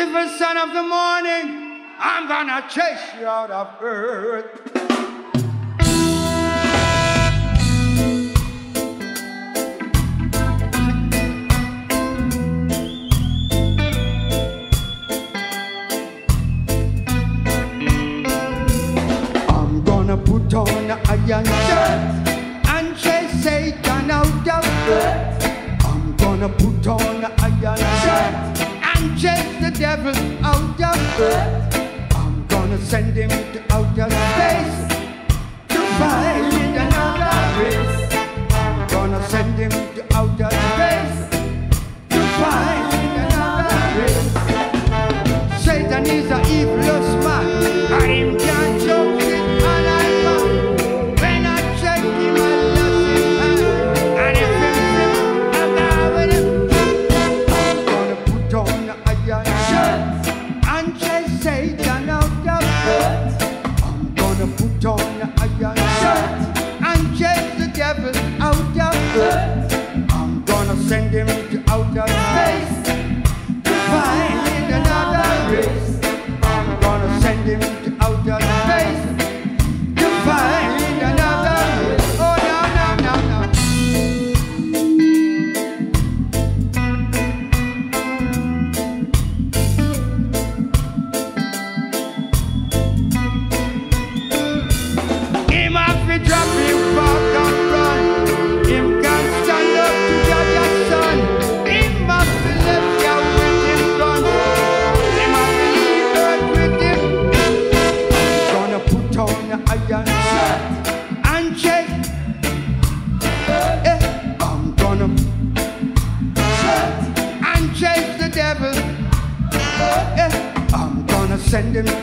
Lucifer, son of the morning, I'm gonna chase you out of earth. I'm gonna put on the iron shirt and chase Satan out of earth. I'm gonna put on the iron shirt and chase the devil out of earth. I'm gonna send him to outer space to find another race. I'm gonna send him to outer space to find another race. Satan is an evilest man, and him can't joke it, and I'm mad. When I check him, I lost him hand, and if him I'm down with him. I'm gonna put on the iron shirt and chase Satan out of earth. I'm gonna put on the iron shirt and chase the devil out of earth. I'm gonna send him to outer space to find another race. I'm gonna send him to outer space to find another race. Oh, no, no, no, no. Him have to drop him back and run. Him can't stand up to Jaja's son. Him have to left you with him gun. Him have to leave earth with him. Gonna put on the iron shirt and chase. I'm gonna and chase the devil. I'm gonna send him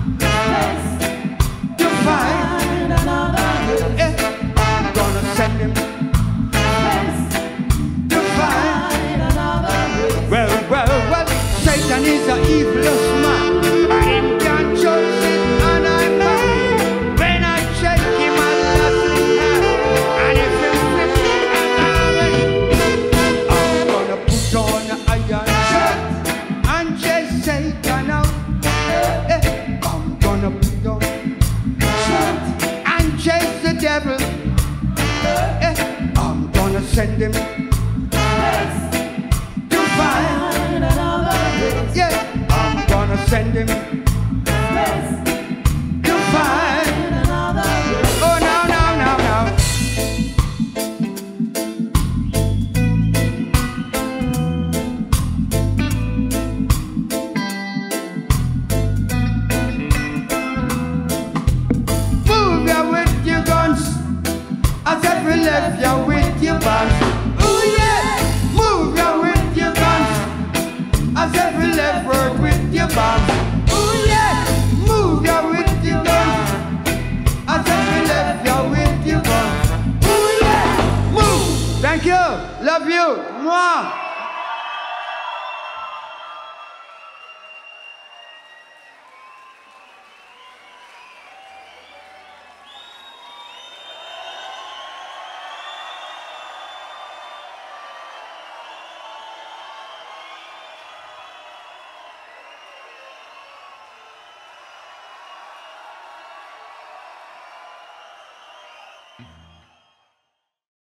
to find another. I'm gonna send him to find another. Well, Satan is an evilest man. I him can't choose it, and I'm mad. When I check him, I lost his hand, and if him flip, I'm gonna put on the iron shirt and chase Satan out. I'm gonna put on and chase the devil. I'm gonna send him to find another. Yeah, I'm gonna send him to find another. Oh, no, no, no, no. Move ya with your guns, as if we left ya with your bombs. Ooh yeah, move ya with your guns, as if we left her with your bombs. Ooh yeah, move ya with your guns, as if we left ya with your guns. Ooh yeah, move. Thank you, love you, mwah.